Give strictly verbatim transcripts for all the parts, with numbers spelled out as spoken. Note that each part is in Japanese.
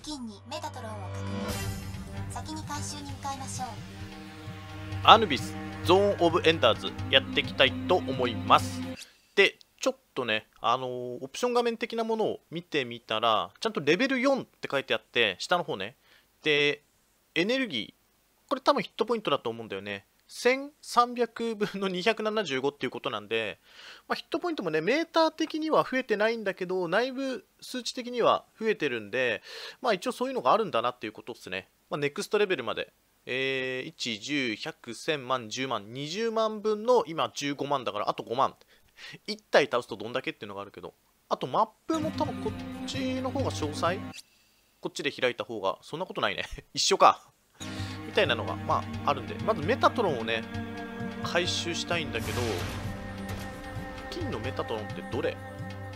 近にメタトロンを確認。先に回収に向かいましょう。 アヌビスゾーン・オブ・エンダーズやっていきたいと思います。でちょっとねあのー、オプション画面的なものを見てみたらちゃんとレベルよんって書いてあって下の方ね。でエネルギーこれ多分ヒットポイントだと思うんだよね。せんさんびゃくぶんのにひゃくななじゅうごっていうことなんで、まあ、ヒットポイントもねメーター的には増えてないんだけど内部数値的には増えてるんで、まあ一応そういうのがあるんだなっていうことですね。まあ、ネクストレベルまで、えー、いち、じゅう、ひゃく、せんまん、じゅうまん、にじゅうまんぶんの今じゅうごまんだからあとごまん。いち体倒すとどんだけっていうのがあるけど、あとマップも多分こっちの方が詳細、こっちで開いた方がそんなことないね一緒かみたいなのがまああるんで、まずメタトロンをね回収したいんだけど、金のメタトロンってどれ？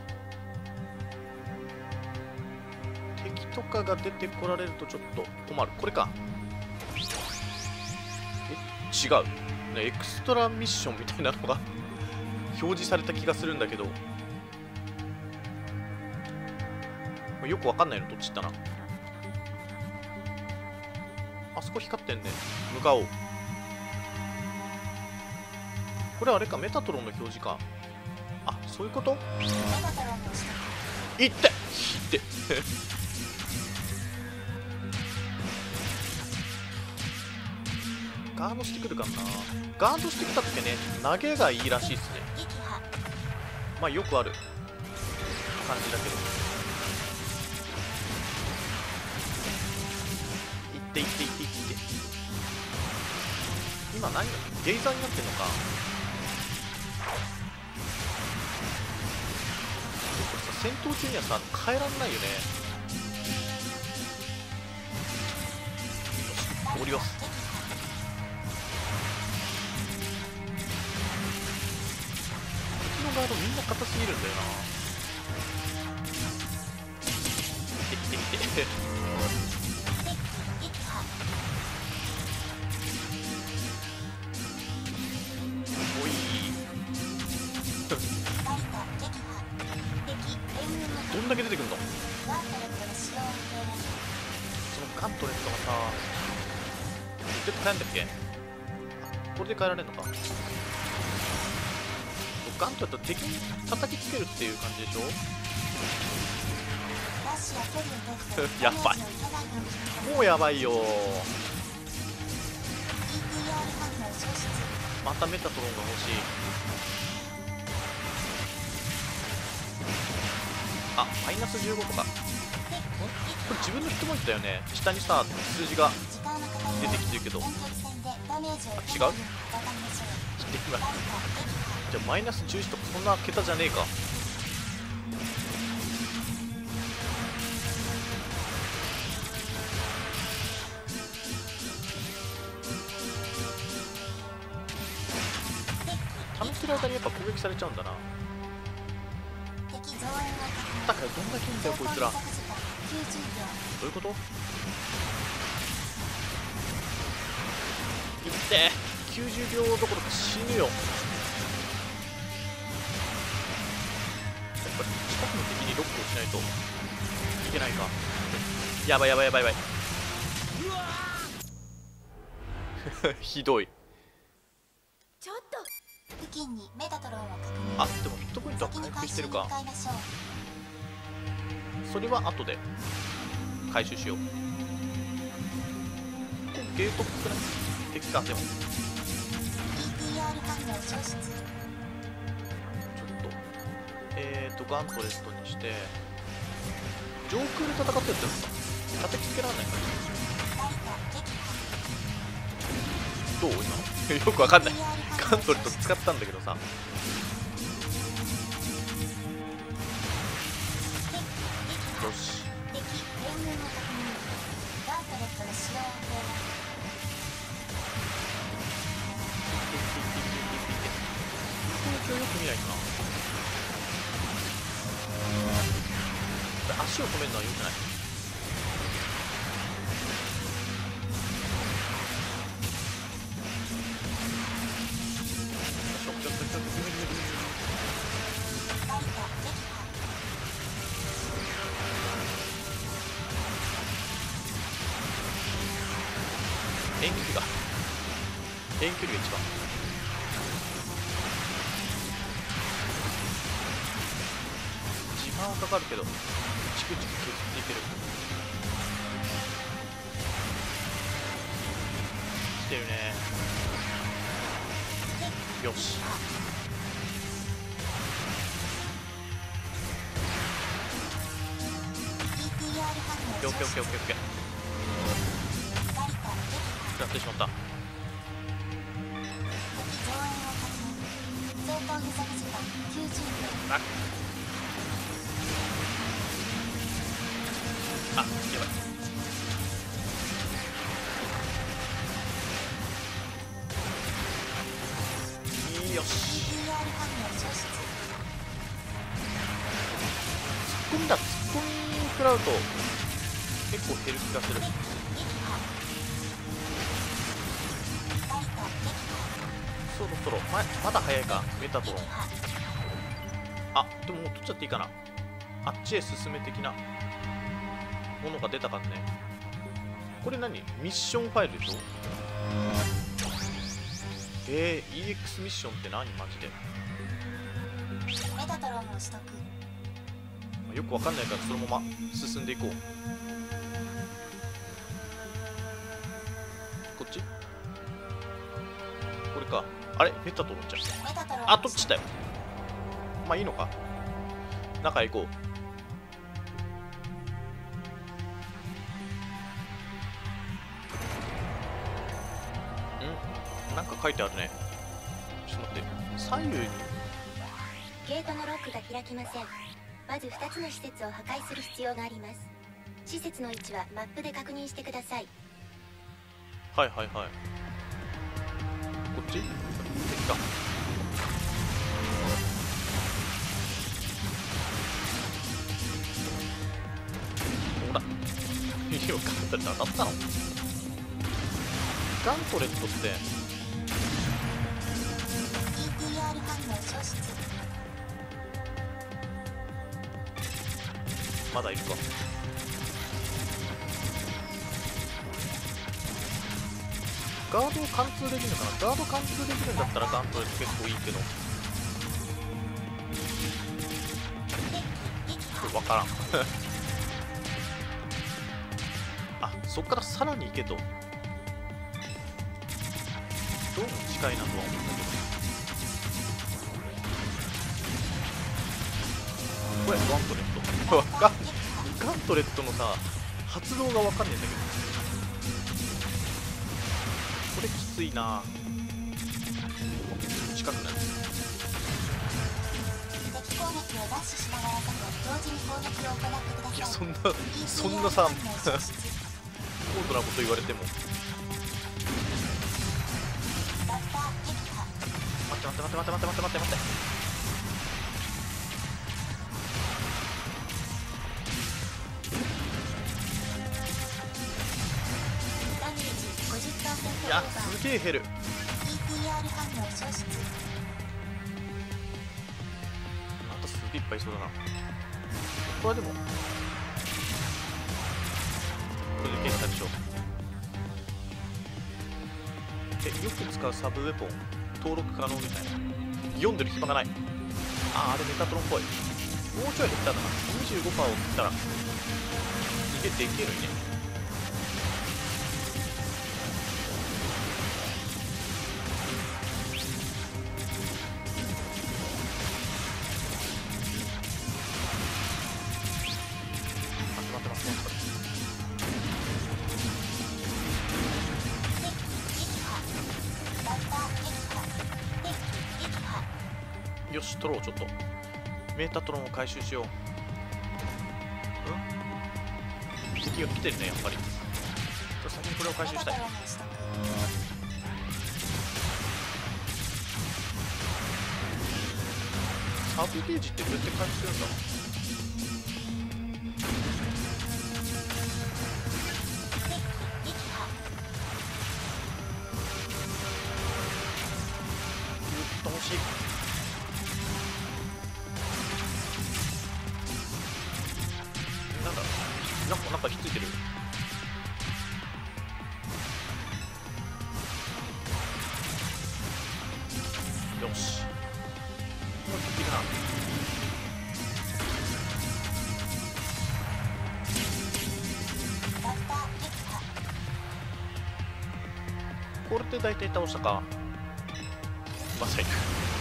敵とかが出てこられるとちょっと困る。これか。え違うね、エクストラミッションみたいなのが表示された気がするんだけど、よくわかんないのどっち行ったな。あそこ光ってんね。向かおう。これあれか、メタトロンの表示か。あ、そういうこと？いっていってガードしてくるかな。ガードしてきた時ね投げがいいらしいっすね。まあよくある感じだけど、いっていっていっていって。今何がゲイザーになってんのか。これさ戦闘中にはさ変えらんないよね。よし、降ります。敵のガードみんな硬すぎるんだよな。見て見て見ておいどんだけ出てくるの。そのガントレットがさ絶対変えんだっけ。これで変えられるのか。ガントレット敵に叩きつけるっていう感じでしょやばい、もうやばいよ。またメタトロンが欲しい。あ、マイナスじゅうごとか。これ自分のヒットポイントだよね。下にさ数字が出てきてるけど、あ、違うじゃあマイナスじゅういちとかそんな桁じゃねえか。溜めてる間にやっぱ攻撃されちゃうんだな。だからどんだけいいんだよこいつら。どういうこと？いってきゅうじゅうびょうどころか死ぬよ。やっぱり近くの敵にロックをしないといけないか。やばいやばいやばいやばいひどい。 ちょっと付近にメタトロンを確認。 あ、でもヒットポイントは回復してるか。それは後で回収しよう。ゲートっぽくない？敵か。でもちょっとえーとガントレットにして上空で戦ってるってやつか。叩きつけられないか。どう今よくわかんないガントレット使ったんだけどさ。よし、よく見ないかな。足を止めるのはよくない。ちょちょちょちょ無理無理無理。 遠距離が遠距離が一番。時間はかかるけどチクチク削っていける。来てるね。よし。オッケーオッケーオッケーオッケーオッケー。食らってしまった。ああ、やばい。よし。ツッコミだ。ツッコミ食らうと結構減る気がする。そろそろままだ早いか。メタトロン。あ、でももう取っちゃっていいかな。あっちへ進め的なものが出たからね。これ何？ミッションファイルでしょ。えー、イーエックス ミッションって何マジで。 メタトロンを取得。 よくわかんないからそのまま進んでいこう。こっち？これか。あれメタトロンじゃん。あ、どっちだよ。まあいいのか。中へ行こう。ん？なんか書いてあるね。ちょっと待って。左右にゲートのロックが開きません。まずふたつの施設を破壊する必要があります。施設の位置はマップで確認してください。 はいはいはい。こっち？敵か。ほら。よかった。当たったの？ガントレットってイーティーアール 反応消失。 まだいるか。ガード貫通できるのかな。ガード貫通できるんだったらガントレット結構いいけど、分からんあ、そっからさらに行けと。どうも近いなとは思うんだけど。これガントレットガンガントレットのさ発動が分かんねえんだけど、これきついな。近くなる。 敵攻撃をダッシュしながらと同時に攻撃を行ってください。 いや、そんなそんなさ高度なこと言われても。待って待って待って待って待って待って待って待って。いや、すげえ減る。 イーティーアール 反応消失。 またすげえいっぱいいそうだな。これでもこれで検査でしょ。え、よく使うサブウェポン登録可能みたいな。読んでる暇がない。あー、あれメタトロンっぽい。もうちょい減ったかな。 にじゅうごパーセント を切ったら逃げできるのにね。よし、取ろう。ちょっとメータトロンを回収しよう。うん、敵が来てるね、やっぱり。ちょっと先にこれを回収したい。サーブゲージってどうやって回収するんだ。うっと欲しい。なんだ、なんかなんかひっついてる。 これで大体倒したか。まあ最悪。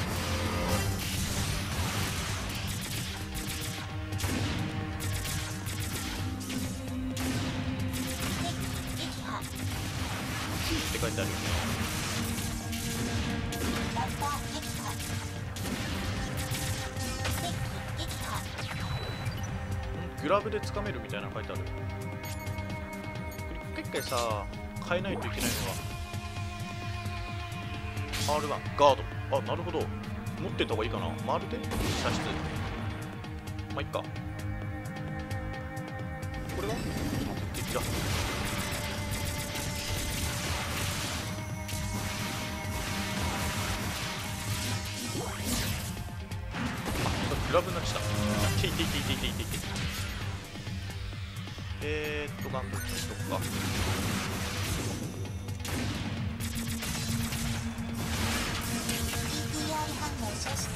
って書いてあるよね。グラブで掴めるみたいなの書いてある。一回さ変えないといけないのは アールワン ガード。あ、なるほど、持ってた方がいいかな。まるで射出、まあいっか。これは敵だ。グラブになっちゃった。ていていていていていていて。えーっとガンブルしとくか。 イーティーアール 反応消失。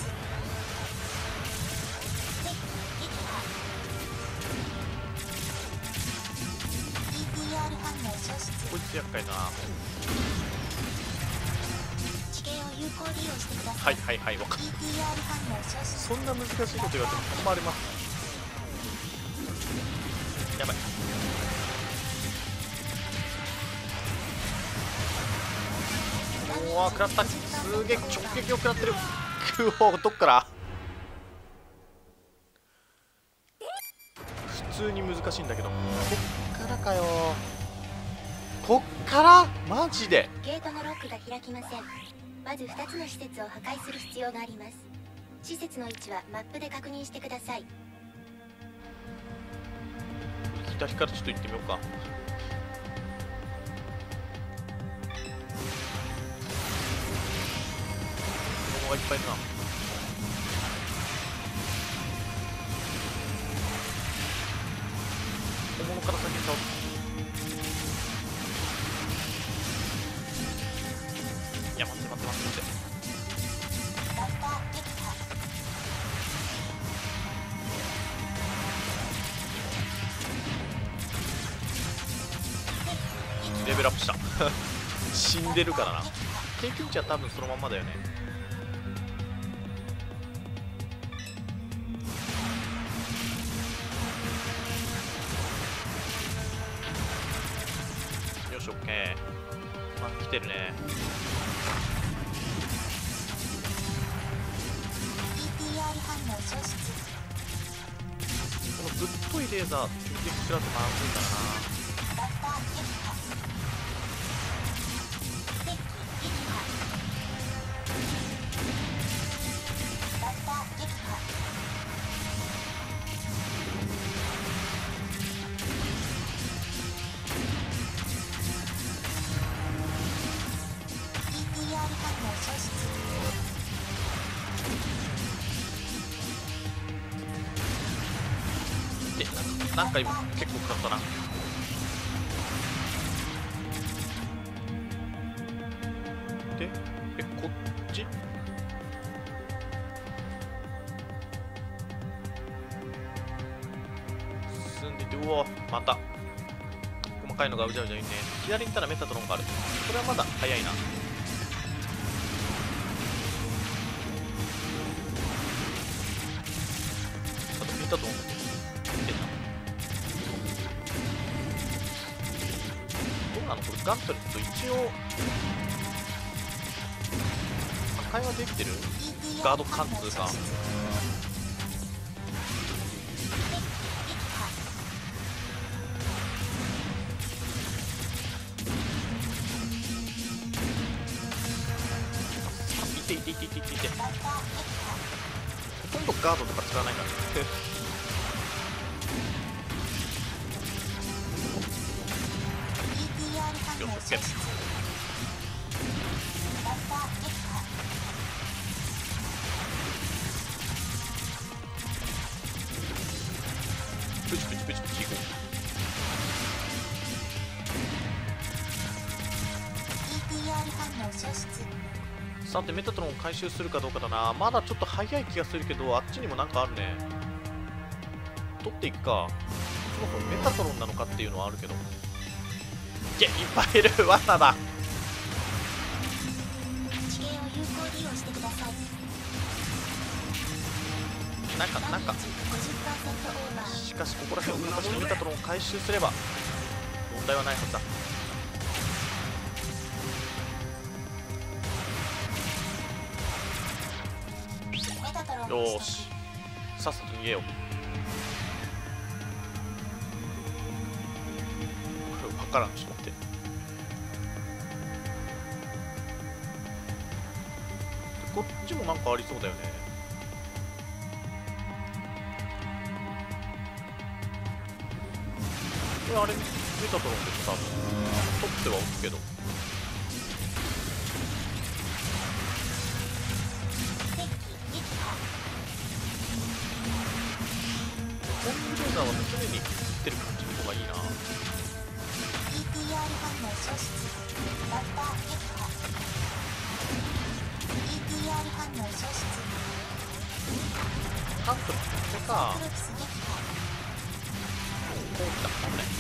こいつ厄介だな。はいはいはい、分かった。そんな難しいこと言われても困ります。やばい。おお、食らった。すげえ直撃を食らってる。くお、どっから。普通に難しいんだけど、こっからかよ。こっからマジで。 ゲートのロックが開きません。まずふたつの施設を破壊する必要があります。施設の位置はマップで確認してください。 左からちょっと行ってみようか。子供がいっぱいいるな。本物から先に倒す。いや、待って待って待って待って。レベルアップした。死んでるからな。経験値は多分そのまんまだよね。よし、オッケー。まあ来てるね。このぶっといレーザー敵で食らってまずいからな。で、なんか今結構食らったな。で、え、こっち？進んでて、うわ、また細かいのがうじゃうじゃいるね。左にいたらメタトロンがある。これはまだ早いな。あとメタトロンどうなのこれ。ガントレット一応破壊はできてる。ガード貫通か。いていていていていていて。ほとんどガードとか使わないからね。よし、オッケー。プチプチプチプチいこう。さてメタトロンを回収するかどうかだな。まだちょっと早い気がするけど、あっちにもなんかあるね。取っていくか。そもそもメタトロンなのかっていうのはあるけど。いや、いっぱいいる。罠だ。 利用してください。 なんかなんかダメージ ごじゅっパーセント オーバー。 しかしここら辺を形のメタトロンを回収すれば問題はないはずだ。 メタトロンよーし、さっさと逃げよう。分からん、ちょっと待って。こっちもなんかありそうだよね。これあれメタトロンでしょ、多分取ってはおくけど。コンビレーザーは常に撃ってる感じの方がいいな。 イーティーアール 反応消失。バッター撃破。 イーティーアール 反応消失。 カットこれか。 クロキス撃破。 こう来た。危ない。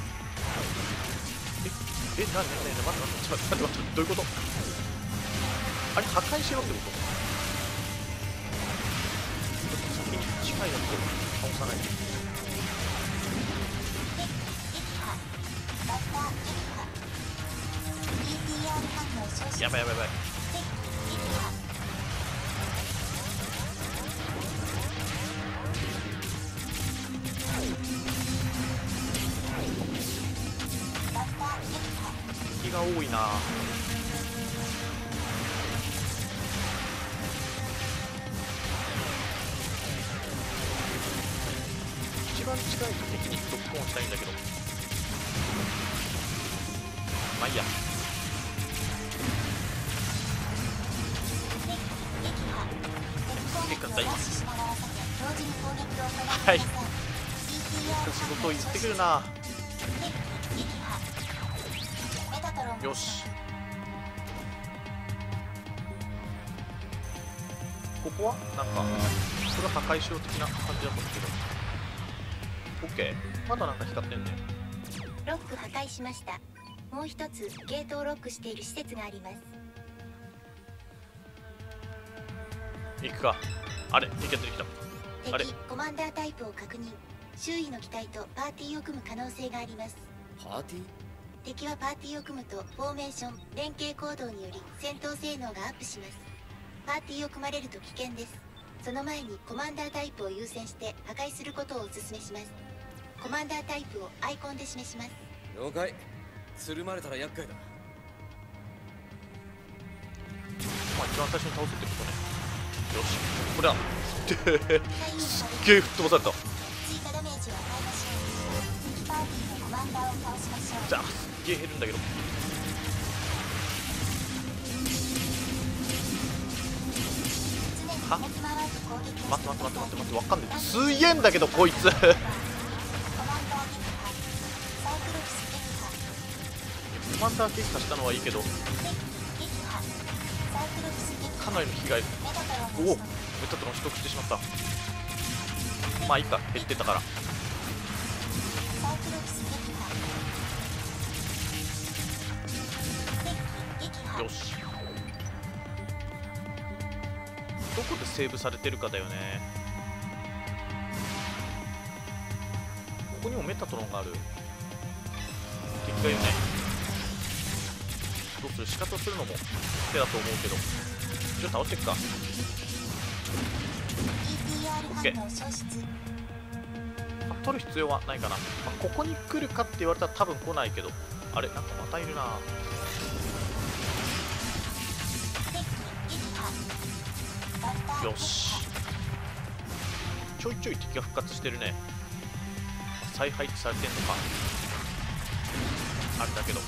え、え、なになになに、待って待って待って待って、どういうこと？あれ破壊しろってこと？ちょっと先に近いやつを倒さないと。やばいやばいやばい。敵が多いな。一番近い敵にロックオンしたいんだけど、まあいいや。結果大はい、仕事を言ってくるな。よし、ここはなんかそれは破壊しよう的な感じだったんだけど、 OK。 まだなんか光ってんね。 ロック破壊しました。もう一つゲートをロックしている施設があります。 行くか。あれ、敵が出てきた。あれ、 敵コマンダータイプを確認。周囲の機体とパーティーを組む可能性があります。 パーティー？ 敵はパーティーを組むとフォーメーション連携行動により戦闘性能がアップします。パーティーを組まれると危険です。その前にコマンダータイプを優先して破壊することをお勧めします。コマンダータイプをアイコンで示します。 了解。つるまれたら厄介だ。 まあ一番最初に倒すってことね。よし、これだ。すっげえ吹っ飛ばされた。 追加ダメージを与えましょう。敵パーティーのコマンダーを倒しましょう。 じゃあすっげえ減るんだけど。は？待って待って待って待って待ってわかんない。すげえんだけどこいつ。コマンダー撃破したのはいいけど、かなりの被害。おお、メタトロン取得してしまった。まあいいか、減ってたから。よし、どこでセーブされてるかだよね。ここにもメタトロンがある。敵がいるね。どうする？仕方するのも手だと思うけど、ちょっと倒していくか。 OK。 取る必要はないかな。まあ、ここに来るかって言われたら多分来ないけど、あれなんかまたいるな。よし、ちょいちょい敵が復活してるね。再配置されてんのかあれだけど。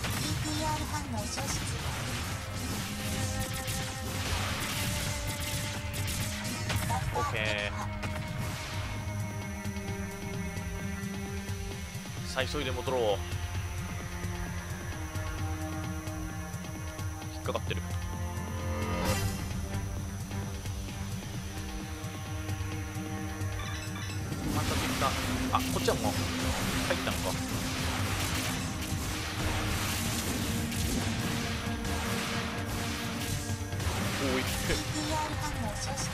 OK。 さあ急いで戻ろう。引っかかってる。また敵だ。あ、こっちはもう入ったのか。おい消失。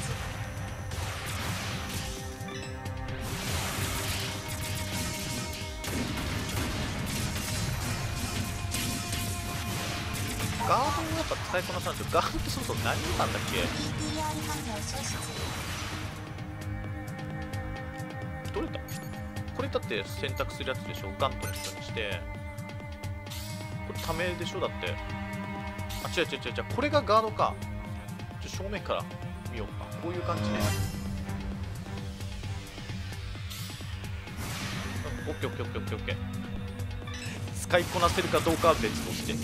ガードをやっぱ使いこなさないと。ガードってそもそも何なんだっけ。 イーティーアール 反応消失。 どれだこれだって選択するやつでしょ。ガントレットにしてこれためでしょ。だってあ違う違う違う違う、これがガードか。ちょ正面から見ようか。こういう感じね。オッケーオッケーオッケーオッケーオッケー。使いこなせるかどうかは別として。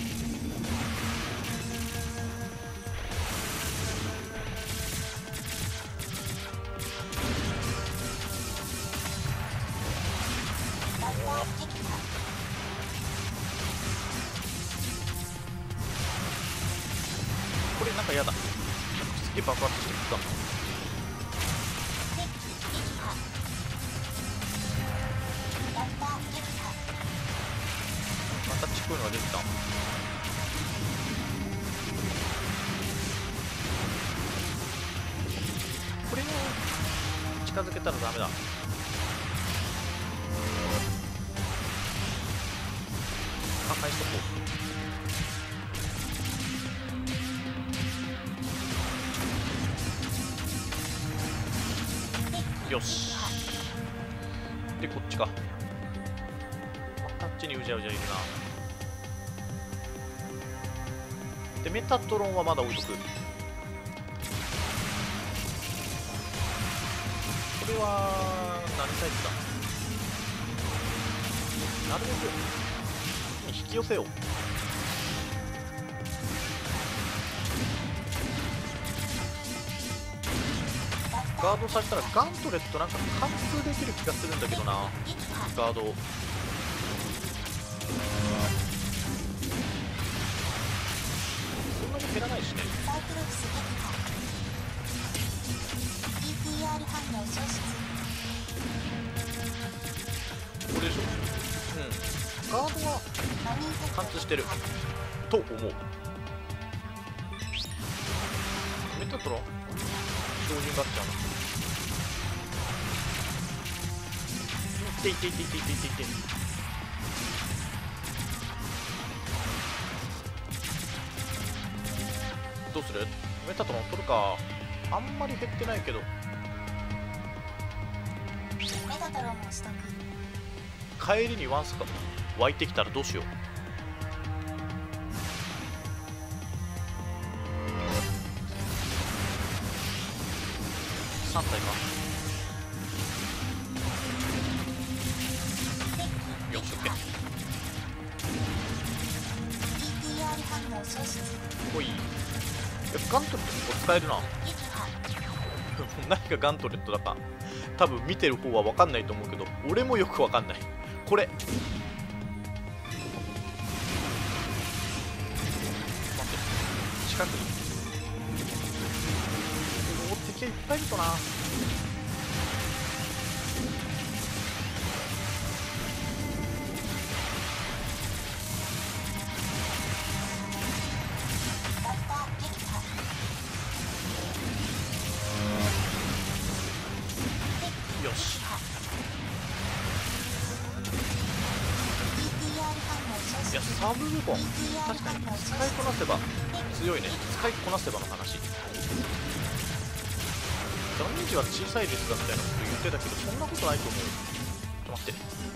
これなんかやだ。すげえ爆発してくった。またちっこいのが出てた。これに近づけたらダメだ。破壊しとこう。よし。でこっちか。あっちにうじゃうじゃいるな。でメタトロンはまだ置いとく。これは何タイプだ。なるべく引き寄せよう。ガードされたらガントレットなんか貫通できる気がするんだけどな。ガードそんなに減らないしね。 サイクロプス撃破。イーティーアール 反応消失。 これでしょ。うんガードは貫通してると思う。メタトロン標準ガッチャーな。いっていっていっていっていっていっていって。どうする。メタトロン取るか。あんまり減ってないけど。 メタトロンを取得。 帰りにワンスか湧いてきたらどうしよう。さん体か。よし OK。 イーティーアール 反応消失。 ほい。いやガントレットここ使えるな。 撃破。 何がガントレットだか多分見てる方は分かんないと思うけど、俺もよく分かんない。これ待って、近くにおお敵がいっぱいいるとな。 バッター撃破。 よし。いやサブウェポン確かに使いこなせば強いね。使いこなせばの話。ダメージは小さいですがみたいなこと言ってたけど、そんなことないと思う。ちょっと待ってね。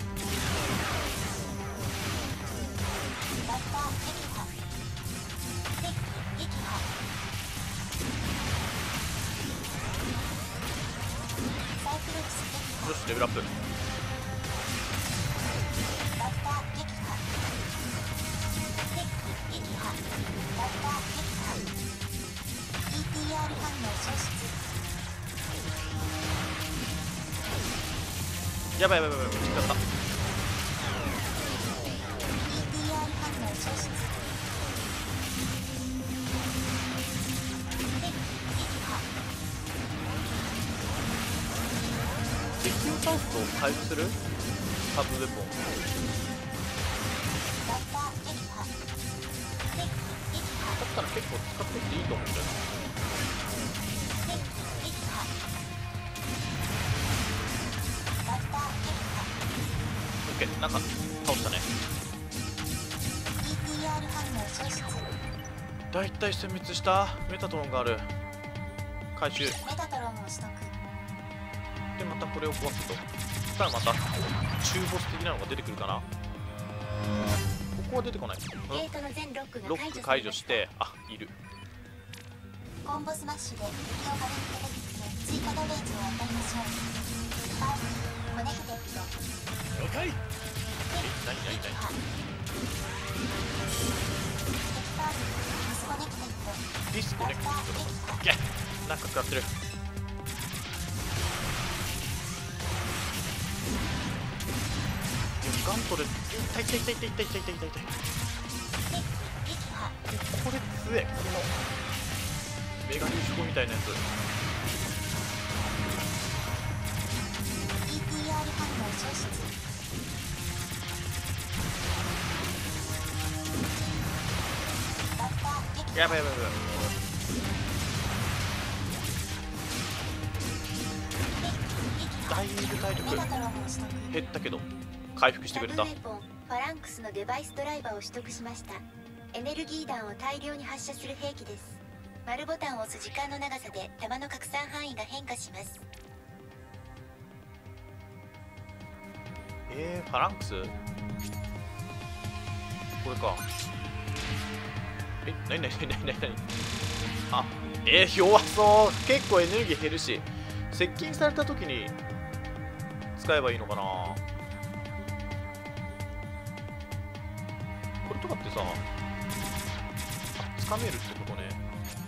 バッター撃破。撃破。サイクロプス撃破。 よしレベルアップ。 バッター撃破。撃破。バッター撃破。イーティーアール 反応消失。 やばいやばいやばい、違った。 イーティーアール 反応消失。 敵を倒すと回復するサブウェポン。 バッター撃破。撃破。 だったら結構使ってっていいと思うんだよな。 なんか倒したね。 ピーティーアール 反応消失。 だいたい殲滅した。メタトロンがある。回収メタトロンを取得。 でまたこれを壊すと、そしたらまた中ボス的なのが出てくるかな。ここは出てこない。 ゲートの全ロックがロック解除して、あ、いる。 コンボスマッシュで敵を壁に叩きつけ追加ダメージを与えましょう。バーコネクテッド。 了解。 え、なになになに。 敵ターゲットディスコネクテッド。 ディスコネクト。オッケー。なんか使ってる。ガントレ、痛い痛い痛い痛い痛い痛い痛い痛い痛い。これ強え、このメガ粒子みたいなやつ。 ピーティーアール 反応消失。バッター撃破。 やばいやばいやばい。だいぶ体力メタトロンを取得。 減ったけど回復してくれた。 サブウェポンファランクスのデバイスドライバーを取得しました。エネルギー弾を大量に発射する兵器です。丸ボタンを押す時間の長さで弾の拡散範囲が変化します。 えー、ファランクスこれか。え、なになになになになに。あ、えー、弱そう。結構エネルギー減るし、接近された時に使えばいいのかな。これとかってさ、つかめるってことね。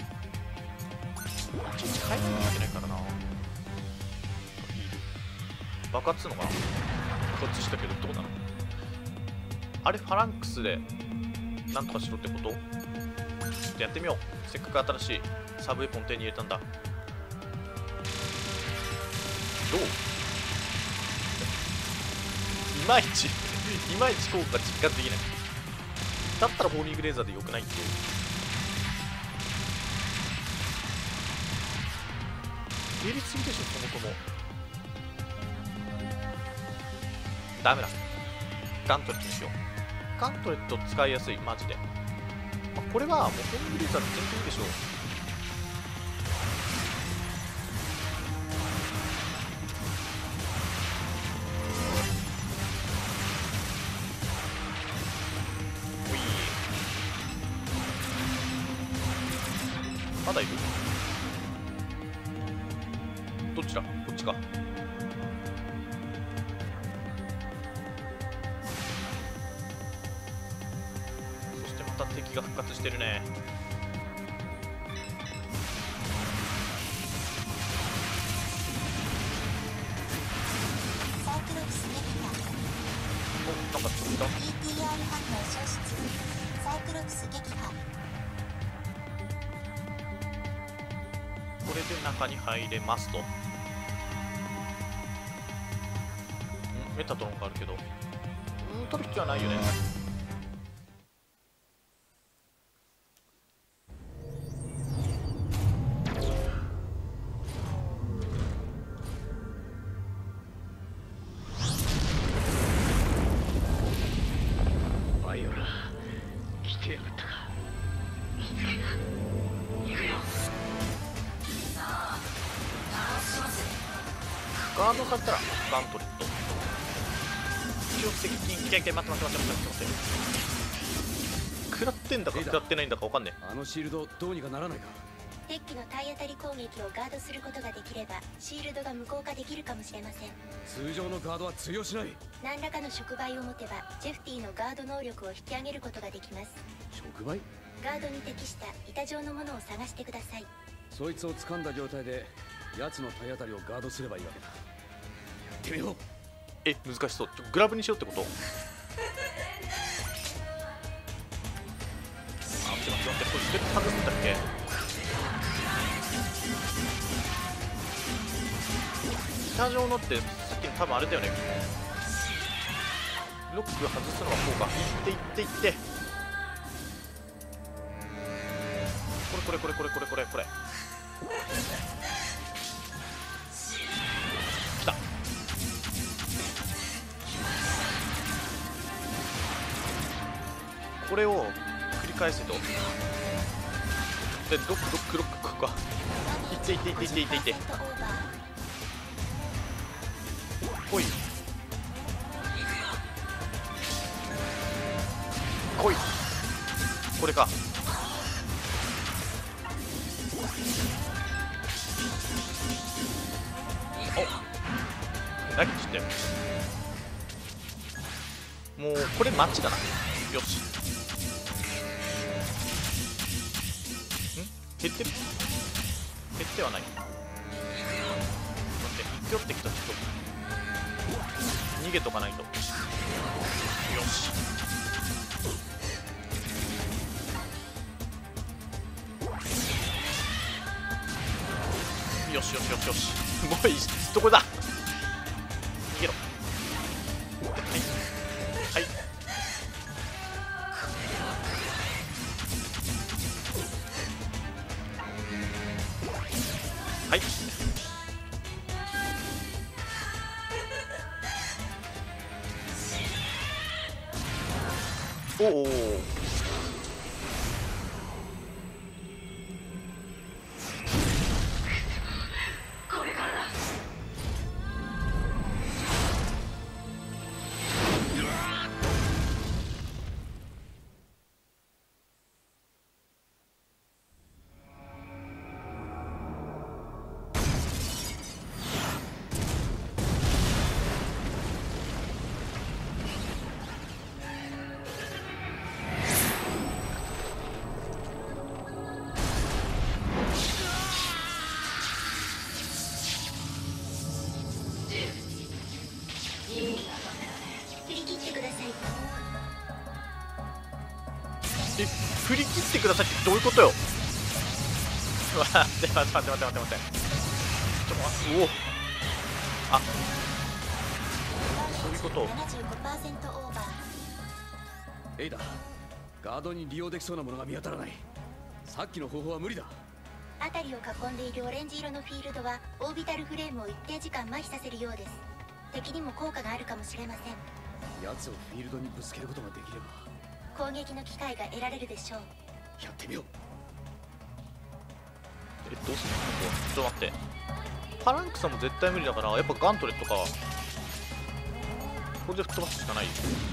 いちいち変えないといけないからな。爆発するのかな。こっちしたけどどうなの。あれファランクスでなんとかしろってこと。ちょっとやってみよう。せっかく新しいサブウェポン手に入れたんだ。どう。いまいちいまいち効果が実感できない。だったらホーミングレーザーでよくないっていう。減りすぎでしょ、そもそも。ダメだ。ガントレットにしよう。ガントレット使いやすい、マジで。まあ、これはもうホーミングレーザーで全然いいでしょう。まだいる。どっちだ。こっちか。そしてまた敵が復活してるね。 サイクロプス撃破。 お、なんか飛んだ。 ピーティーアール 反応消失。サイクロプス撃破。 これで中に入れますと。ん、メタトロンがあるけど、うん、取る必要はないよね。 バイオラ来てやがったか。 ガードされたらガントレット。一応接近。いやいや、待って待って待って待って待って。食らってんだか食らってないんだか分かんねあのシールドどうにかならないか。 敵機の体当たり攻撃をガードすることができればシールドが無効化できるかもしれません。 通常のガードは通用しない。 何らかの触媒を持てばジェフティのガード能力を引き上げることができます。 触媒。 ガードに適した板状のものを探してください。 そいつを掴んだ状態で奴の体当たりをガードすればいいわけだ。やってみよう。 え。難しそう。ちょグラブにしようってこと。あ、待って待って待って、これステップ外すんだっけ。板状のってさっきの多分あれだよね。ロック外すのがこうか。いっていっていって、これこれこれこれこれこれこれきた。 これを繰り返せと。で、ロックロックロック、ここか。いっていっていっていっていっていって。来い来い、これか。お、何して。もうこれマッチだな。よし。ん減ってる、減ってはない。待って、寄ってきた。ちょっと逃げとかないと。よし。よしよしよしよし。もういい、どこだ。逃げろ。はいはい。はい。おお。え、振り切ってくださいってどういうことよ。待って待って待って待って待って待って。ちょっと待って、おお。あ、そういうこと。 ななじゅうごパーセント オーバー。 エイダ、ガードに利用できそうなものが見当たらない。さっきの方法は無理だ。 辺りを囲んでいるオレンジ色のフィールドはオービタルフレームを一定時間麻痺させるようです。敵にも効果があるかもしれません。 奴をフィールドにぶつけることができれば攻撃の機会が得られるでしょう。 やってみよう。 え、どうするの。ちょっと待って、パランクさんも絶対無理だから、やっぱガントレットか。これで吹っ飛ばすしかないよ。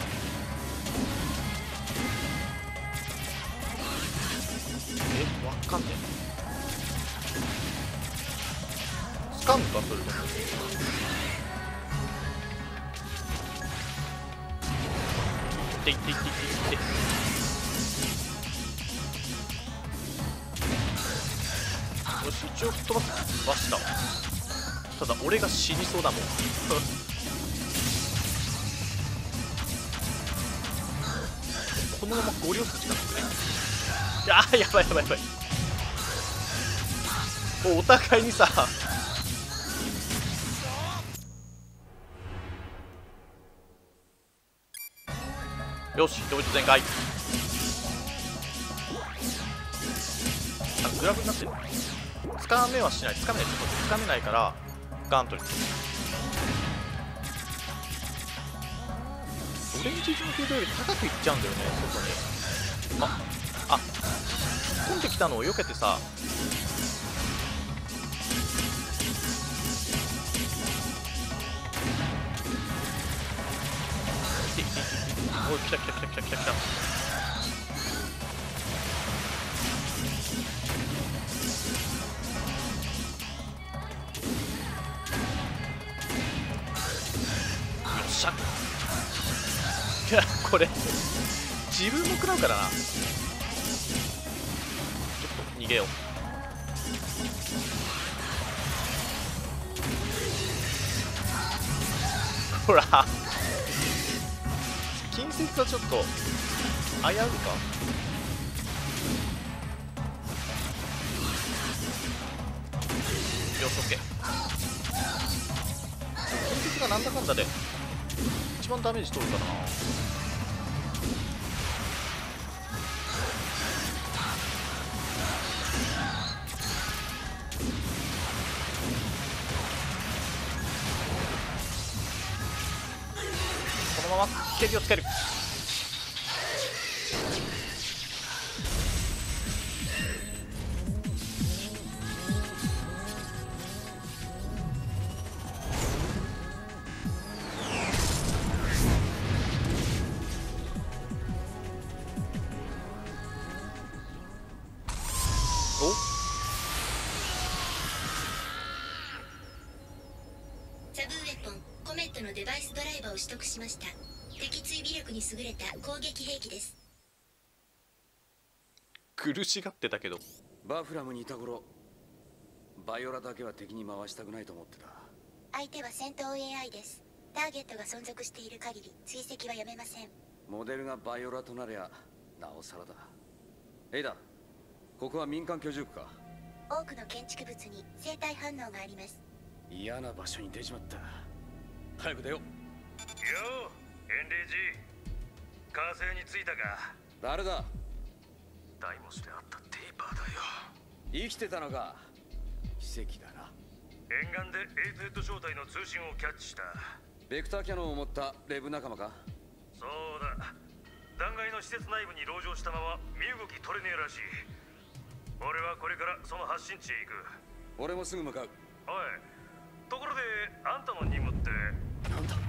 え、わかんねえ。スカンかそれとも。いっていっていっていっていって。よし、一応吹っ飛ばすばしたわ。ただ俺が死にそうだもん。このままゴリ押すしかなくね。いやー、やばいやばいやばい。お、お互いにさ、よし、同一全開。あ、グラブになってる。つかめはしない、つかめない、ちょっとつかめないからガントリー。オレンジ色のフィールドより高くいっちゃうんだよね、外に。ああ、突っ込んできたのを避けてさ。おい、来た来た来た来た来た来た。いや、これ自分も食らうからな。ちょっと逃げよう。ほら、近接はちょっと危ういか。よし、オッケー。近接がなんだかんだで一番ダメージ取るからな。このまま蹴りをつける。 デバイスドライバーを取得しました。敵追尾力に優れた攻撃兵器です。 苦しがってたけど。 バフラムにいた頃、バイオラだけは敵に回したくないと思ってた。 相手は戦闘 エーアイ です。ターゲットが存続している限り追跡はやめません。 モデルがバイオラとなりゃなおさらだ。エイダ、ここは民間居住区か。 多くの建築物に生体反応があります。 嫌な場所に出ちまった。早く出よう。 ようエンレイジ、火星に着いたか。 誰だ。 ダイモスで会ったテイパーだよ。 生きてたのか。奇跡だな。 沿岸で エイゼット 小隊の通信をキャッチした。 ベクターキャノンを持ったレブ仲間か。 そうだ、断崖の施設内部に籠城したまま身動き取れねえらしい。俺はこれからその発信地へ行く。 俺もすぐ向かう。 おい、ところであんたの任務ってなんだ。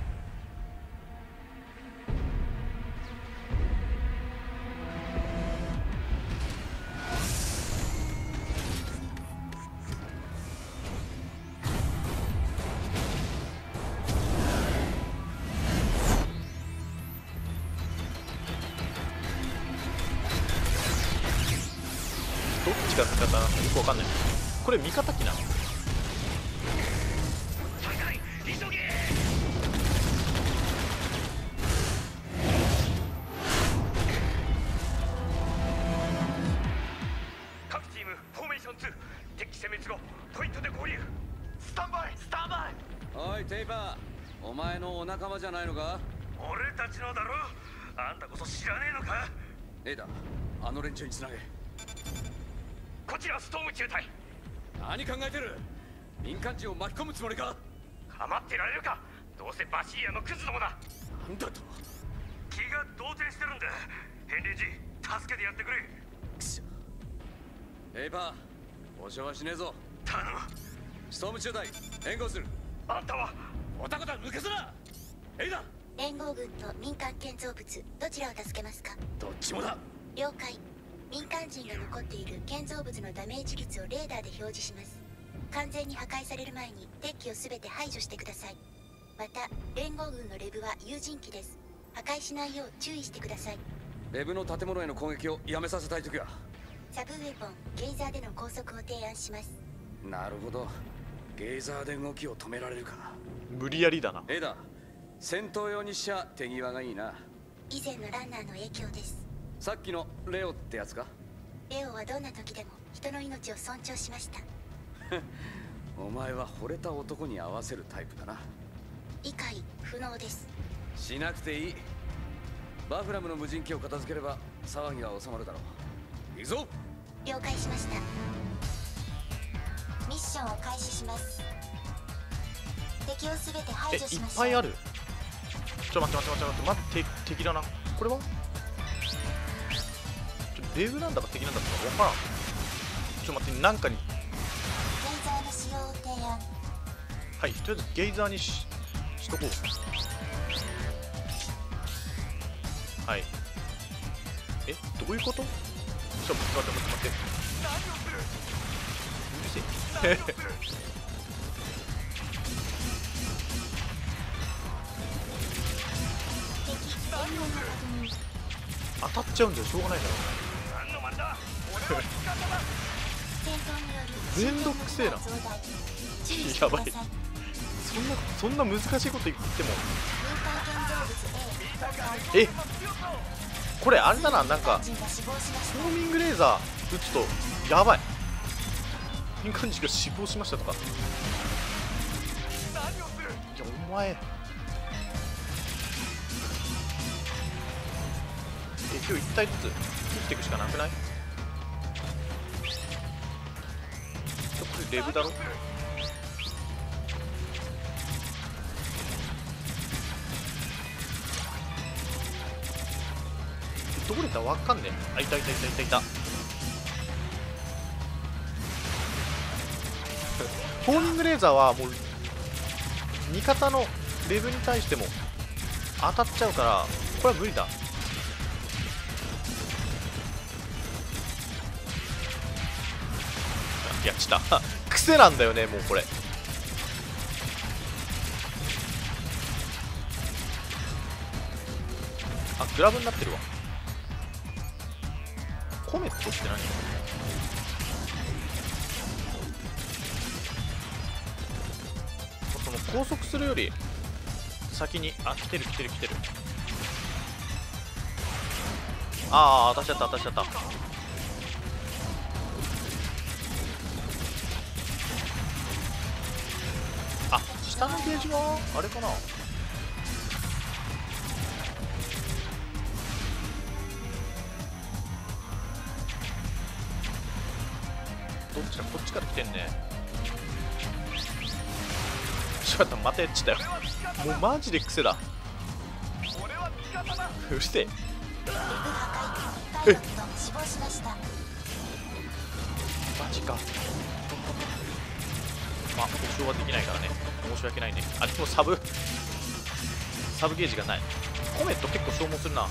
どっちが味方なのかよくわかんない。これ味方機なの。 急げ。各チームフォーメーションツー、敵殲滅後ポイントで合流。スタンバイスタンバイ。 おいテイパー、お前のお仲間じゃないのか。 俺たちのだろ。あんたこそ知らねえのか。 エイダ、あの連中につなげ。 こちらストーム中隊。 何考えてる。民間人を巻き込むつもりか。 構ってられるか。どうせバシリアのクズどもだ。 なんだと。 気が動転してるんだ。ヘンリージ、助けてやってくれ。 くそ。テイパー、保証はしねえぞ。 頼む。 ストーム中隊援護する。 あんたはおたこた抜けすな。エイダ。 連合軍と民間建造物どちらを助けますか。 どっちもだ。 了解。民間人が残っている建造物のダメージ率をレーダーで表示します。完全に破壊される前に敵機を全て排除してください。また連合軍のレブは有人機です。破壊しないよう注意してください。 レブの建物への攻撃をやめさせたいときは。 サブウェポンゲイザーでの拘束を提案します。 なるほど、ゲイザーで動きを止められるか。 無理やりだな。 エイダ、戦闘用にしちゃ手際がいいな。 以前のランナーの影響です。 さっきのレオってやつか。 レオはどんな時でも人の命を尊重しました。 お前は惚れた男に合わせるタイプだな。 理解不能です。 しなくていい。バフラムの無人機を片付ければ騒ぎは収まるだろう。行くぞ。 了解しました。ミッションを開始します。敵をすべて排え、いっ除しましょう。 ぱいある。ちょ待って待って待って待って待って、敵だな。これはちょレブなんだか敵なんだか分からん。ちょ待って、なんかにレーザーの使用を提案。 はい、とりあえずゲイザーに し, しとこう。はい。え、どういうこと。ちょっと待って待って待って。 何をする。 うるせえ。 何をする。 敵援軍の確認。 当たっちゃうんだよ、しょうがないだろ。 何の真似だ。俺は味方だ。 戦闘によるめんどくせえな。 増大注意してやばいください。 そんなそんな難しいこと言っても。 民間建造物 A え、これあれだな、なんか民間人が死亡しました。 フォーミングレーザー撃つとやばい。民間人が死亡しましたとか。い何をする。 やお前敵を一体ずつ切っていくしかなくない。これレブだろ。どこでいたわかんねえ。あ、いたいたいたいたいた。フォーミングレーザーはもう味方のレブに対しても当たっちゃうから、これは無理だ。いや、ちった癖なんだよね、もうこれ。 あ、グラブになってるわ。コメットって何？その高速するより先に、あ、来てる来てる来てる。ああ、当たっちゃった当たっちゃった。あ、下のゲージはあれかな。どっちだ、こっちから来てんね。ちょっとまたやっちゃったよ。もうマジで癖だ。うるせえ。え、マジか。まあ保証はできないからね、申し訳ないね。あ、でもサブサブゲージがない。コメット結構消耗するな。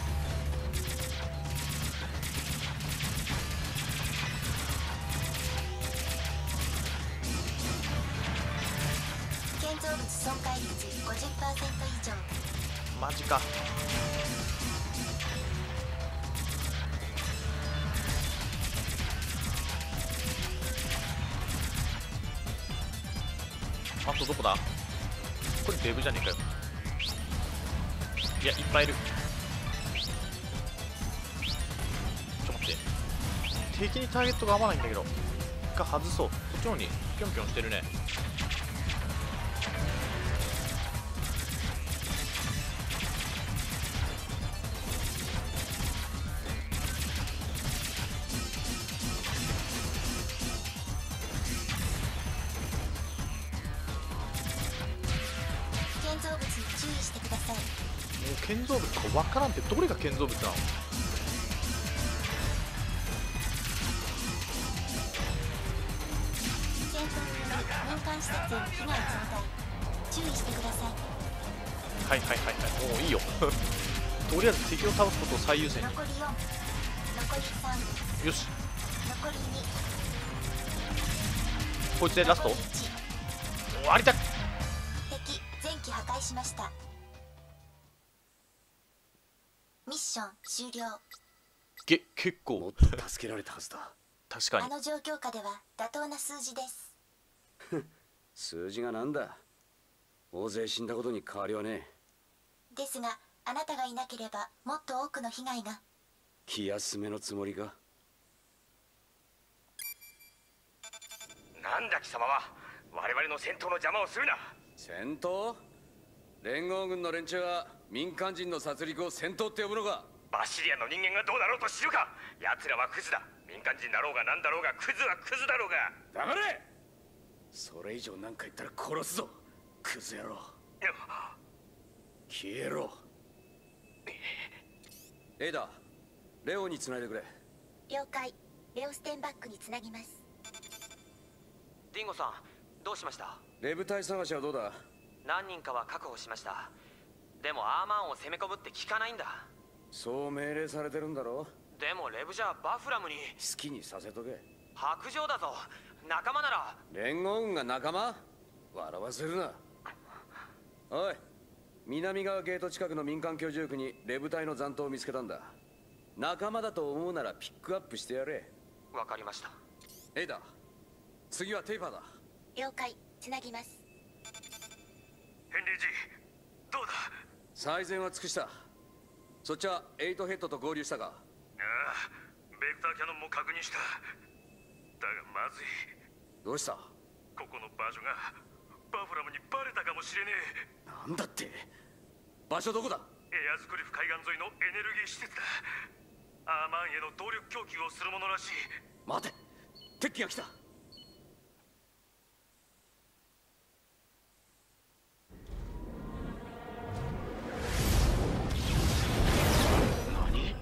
建造物損壊率 ごじゅっパーセント 以上。 マジか。あとどこだ。これデブじゃねえかよ。いや、いっぱいいる。ちょっと待って、敵にターゲットが合わないんだけど、一回外そう。こっちの方にピョンピョンしてるね。 建造物に注意してください。 もう建造物か分からんって、どれが建造物なの。 戦闘による民間施設への被害増大、注意してください。 はいはいはいはい、もういいよとりあえず敵を倒すことを最優先に。 残りよん、残りさん、 よし、 残りに、 こいつでラスト残りいち。 終わりた。 敵全機破壊しました。ミッション終了。 げ、結構もっと助けられたはずだ。 確かに。 あの状況下では妥当な数字です。 数字がなんだ。大勢死んだことに変わりはねえ。 ですが、あなたがいなければもっと多くの被害が。 気休めのつもりか。 なんだ貴様は我々の戦闘の邪魔をするな。 戦闘？連合軍の連中は民間人の殺戮を戦闘って呼ぶのか。 バシリアの人間がどうだろうと知るか。奴らはクズだ。民間人だろうが何だろうがクズはクズだろうが。 黙れ。それ以上何か言ったら殺すぞ、クズ野郎。消えろ。エイダ、レオにつないでくれ。 了解。レオステンバックにつなぎます。 ディンゴさん、どうしました？ レブ隊探しはどうだ？ 何人かは確保しました。でもアーマンを攻め込むって聞かないんだ。 そう命令されてるんだろ。 でもレブじゃバフラムに。 好きにさせとけ。 白状だぞ。仲間なら。 連合軍が仲間？笑わせるな。おい、南側ゲート近くの民間居住区にレブ隊の残党を見つけたんだ。仲間だと思うならピックアップしてやれ。 わかりました。 エイダ、次はテイパーだ。 了解。つなぎます。 ヘンリー G、 どうだ。 最善は尽くした。そっちはエイトヘッドと合流したか？ ああ、ベクターキャノンも確認した。だがまずい。 どうした？ ここの場所がバフラムにバレたかもしれねえ。 なんだって？場所どこだ？ エアズクリフ海岸沿いのエネルギー施設だ。アーマンへの動力供給をするものらしい。 待て、敵機が来た。何？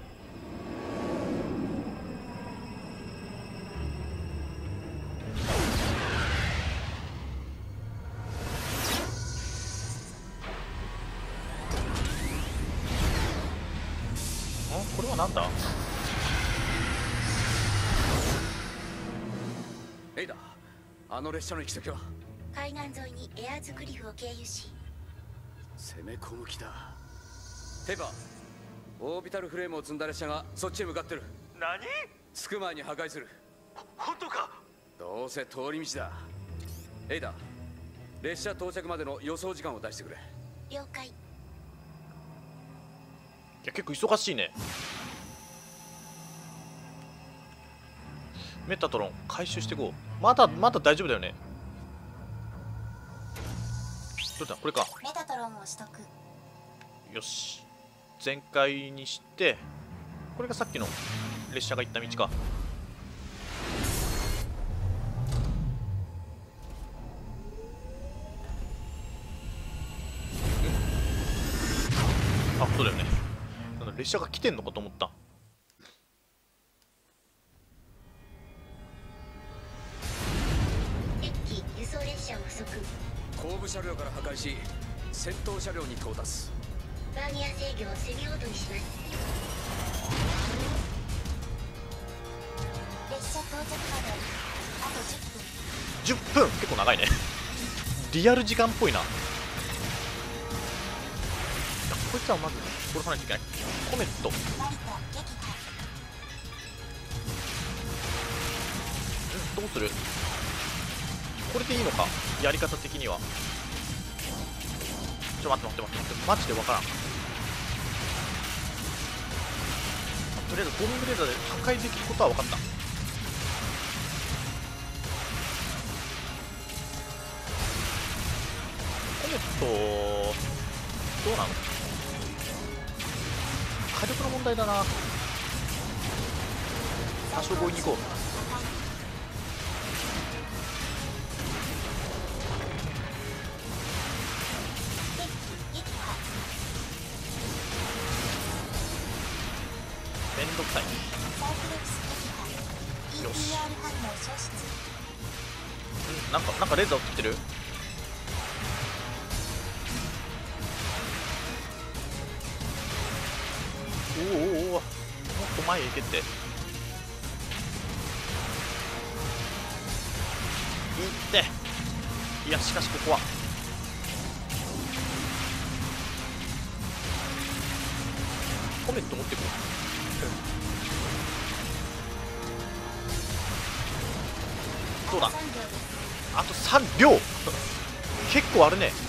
これはなんだ。 エイダ、あの列車の行き先は？ 海岸沿いにエアーズクリフを経由し、 攻め込む気だ。テイパー、 オービタルフレームを積んだ列車がそっちへ向かってる。 何？ 着く前に破壊する。 本当か？ どうせ通り道だ。エイダ、列車到着までの予想時間を出してくれ。 了解。 いや結構忙しいね。メタトロン回収していこう。まだまだ大丈夫だよね。どれだこれか。 メタトロンを取得。 よし、全開にして、これがさっきの列車が行った道か。あ、そうだよね。なんだ列車が来てんのかと思った。 敵機輸送列車を不足。 後部車両から破壊し先頭車両に到達。 バーニア制御をセミオートにします。列車到着まであとじゅっぷん。 じゅっぷん結構長いね。リアル時間っぽいな。いやこいつはまず殺さないといけない。コメット。ん成田撃破。 どうする？これでいいのか、やり方的には。ちょ待って待って待って待って、マジでわからん。とりあえずボーミングレーザーで破壊できることは分かった。コメットどうなの？火力の問題だな。多少強引に行こう。めんどくさい。よし。んなんかなんかレーザー撃ってきてる。おおおお、もっと前へ行けって。いって。いやしかしここはコメント持ってくる。どうだ、あとさんびょう。結構あるね。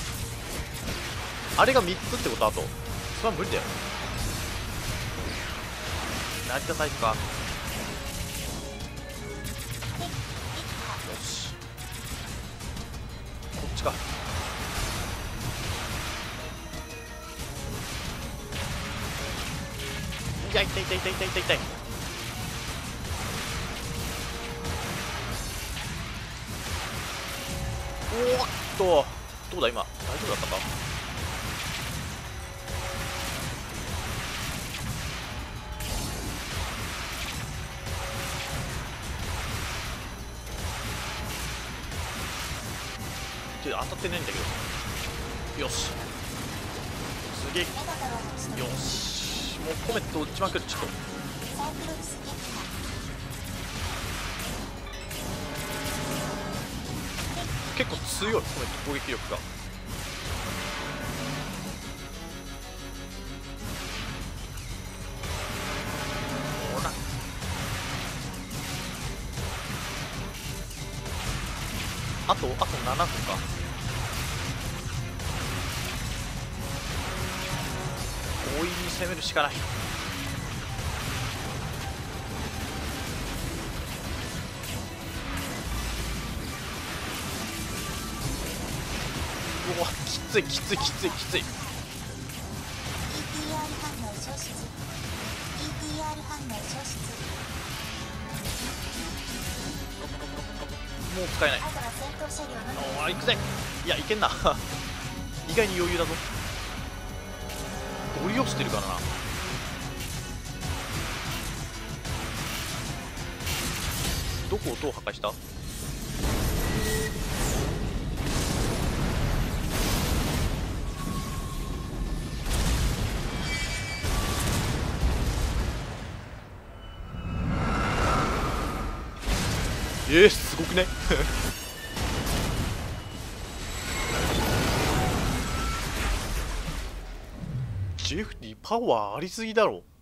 あれがみっつってこと。あとそれは無理だよ。成田タイプか。よし、こっちか。いや痛い痛い痛い痛い痛い痛い。おーっとどうだ今大丈夫だったか。当たってないんだけど。よしすげえ。よしもうコメット撃ちまくる。ちょっと結構強いコメット攻撃力が。ほらあとあとななふんか。強引に攻めるしかない。うわきついきついきついきつい。 イーティーアール 反応消失。 イーティーアール 反応消失。 もう使えない。 あとは戦闘車両のみ。 おー行くぜ。いやいけんな。意外に余裕だぞ。ゴリ押してるからな。どこをどう破壊した？えー、すごくね。 ジェフティパワーありすぎだろ。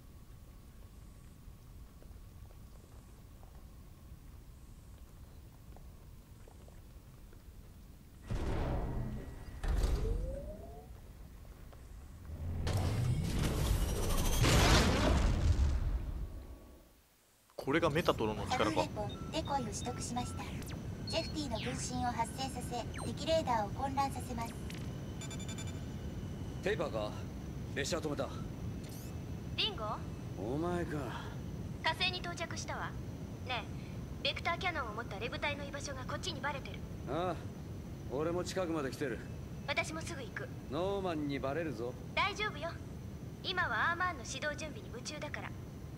これがメタトロの力か。 サブウェポンデコイを取得しました。ジェフティの分身を発生させ敵レーダーを混乱させます。 テイパーか。列車止めた。 リンゴ、 お前か。 火星に到着したわ。ねえ、ベクターキャノンを持ったレブ隊の居場所がこっちにバレてる。 ああ、俺も近くまで来てる。 私もすぐ行く。 ノーマンにバレるぞ。 大丈夫よ。今はアーマーンの指導準備に夢中だから。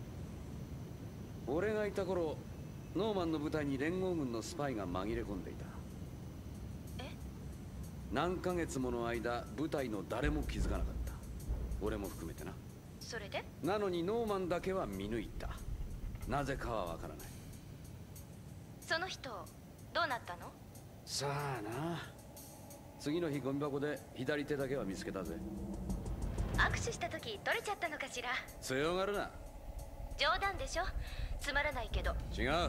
俺がいた頃、ノーマンの部隊に連合軍のスパイが紛れ込んでいた。 え？ 何ヶ月もの間、部隊の誰も気づかなかった。俺も含めてな。 それで？ なのにノーマンだけは見抜いた。なぜかはわからない。 その人どうなったの？ さあな。次の日ゴミ箱で左手だけは見つけたぜ。 握手した時取れちゃったのかしら。 強がるな。 冗談でしょ。つまらないけど。 違う。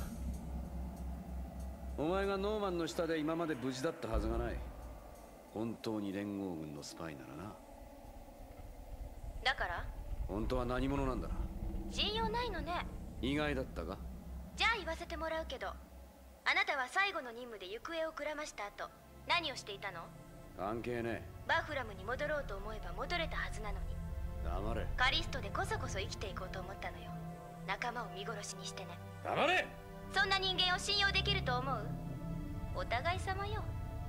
お前がノーマンの下で今まで無事だったはずがない。本当に連合軍のスパイならな。 だから本当は何者なんだ。 信用ないのね。 意外だったか。 じゃあ言わせてもらうけど、あなたは最後の任務で行方をくらました後何をしていたの？ 関係ねバフラムに戻ろうと思えば戻れたはずなのに。 え。黙れ。 カリストでこそこそ生きていこうと思ったのよ。仲間を見殺しにしてね。 黙れ。 そんな人間を信用できると思う？お互い様よ。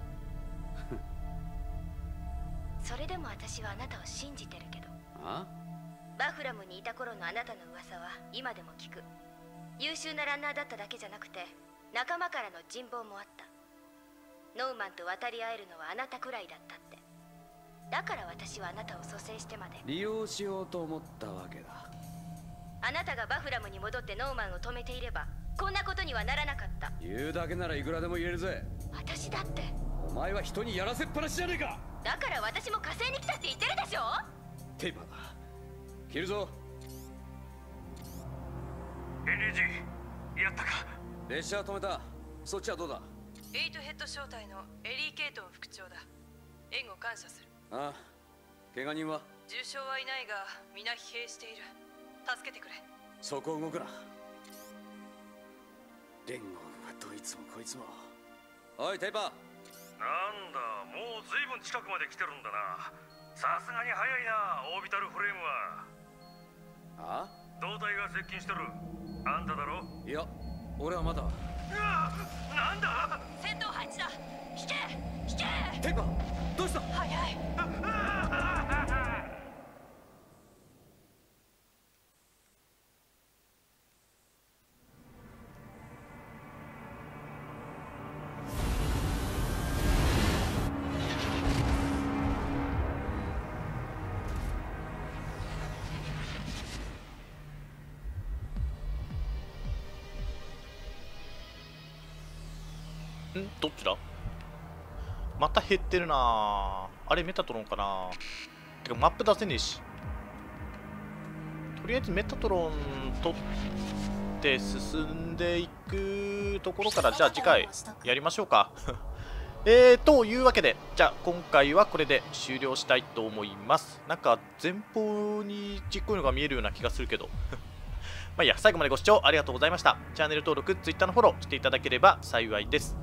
それでも私はあなたを信じてるけど。 あ？ バフラムにいた頃のあなたの噂は今でも聞く。優秀なランナーだっただけじゃなくて仲間からの人望もあった。ノーマンと渡り合えるのはあなたくらいだったって。だから私はあなたを蘇生してまで利用しようと思ったわけだ。 あなたがバフラムに戻ってノーマンを止めていればこんなことにはならなかった。 言うだけならいくらでも言えるぜ。 私だって。 お前は人にやらせっぱなしじゃねえか。 だから私も火星に来たって言ってるでしょ。 テーパーだ。切るぞ。 エヌジーやったか。 列車止めた。そっちはどうだ。 エイトヘッド小隊のエリー・ケイトン副長だ。援護感謝する。 ああ。怪我人は？ 重傷はいないが皆疲弊している。助けてくれ。 そこ動くな。連合はどいつもこいつも。おいテーパー。 なんだ、もう随分近くまで来てるんだな。さすがに早いな、オービタルフレームは。 あ？ 胴体が接近してる。あんただろ？ いや、俺はまだ。うわ、なんだ？ 戦闘配置だ。引け引け。 テーパー、どうした？ 早い。 んどっちだ。また減ってるなあ。あれメタトロンかな。てかマップ出せねえし。とりあえずメタトロン取って進んでいくところからじゃあ次回やりましょうか。えーというわけでじゃあ今回はこれで終了したいと思います。なんか前方にちっこいのが見えるような気がするけど。まあいいや、最後までご視聴ありがとうございました。チャンネル登録、Twitter のフォローしていただければ幸いです。